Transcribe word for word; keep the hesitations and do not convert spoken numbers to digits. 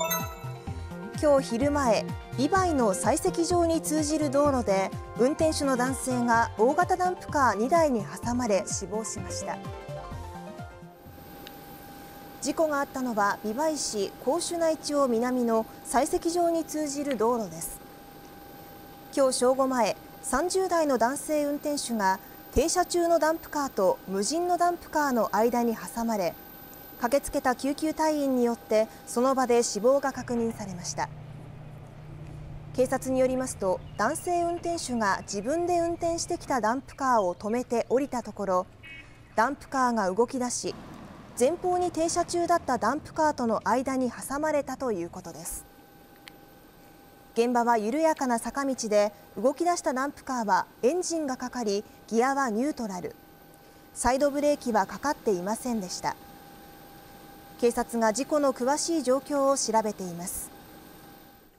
今日昼前、美唄の採石場に通じる道路で運転手の男性が大型ダンプカーにだいに挟まれ死亡しました。事故があったのは美唄市甲州内町南の採石場に通じる道路です。今日正午前、さんじゅうだいの男性運転手が停車中のダンプカーと無人のダンプカーの間に挟まれ、駆けつけた救急隊員によってその場で死亡が確認されました。警察によりますと、男性運転手が自分で運転してきたダンプカーを止めて降りたところ、ダンプカーが動き出し、前方に停車中だったダンプカーとの間に挟まれたということです。現場は緩やかな坂道で、動き出したダンプカーはエンジンがかかり、ギアはニュートラル、サイドブレーキはかかっていませんでした。警察が事故の詳しい状況を調べています。